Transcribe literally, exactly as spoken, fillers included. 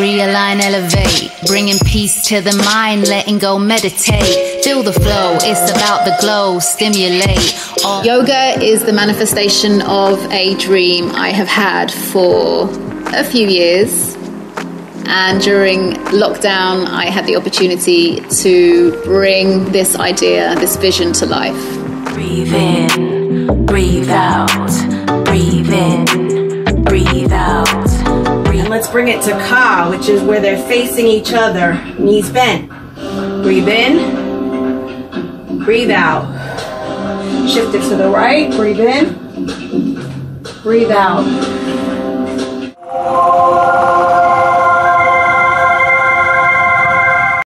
realign, elevate, bringing peace to the mind, letting go, meditate, feel the flow, it's about the glow, stimulate. All yoga is the manifestation of a dream I have had for a few years, and during lockdown I had the opportunity to bring this idea, this vision to life. Breathe in, breathe out, breathe in, breathe out. And let's bring it to Ka, which is where they're facing each other, knees bent. Breathe in, breathe out. Shift it to the right, breathe in, breathe out.